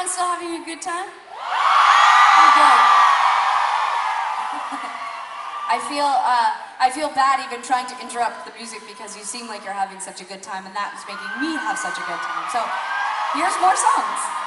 everyone still having a good time? Oh, good. I feel bad even trying to interrupt the music because you seem like you're having such a good time, and that is making me have such a good time. So, here's more songs.